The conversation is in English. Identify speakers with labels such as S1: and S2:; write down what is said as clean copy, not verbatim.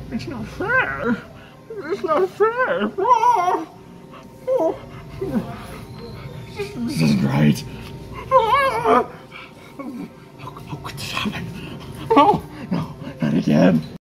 S1: It's not fair. It's not fair. Oh, oh. This isn't right. How could this happen? Oh, no, not again.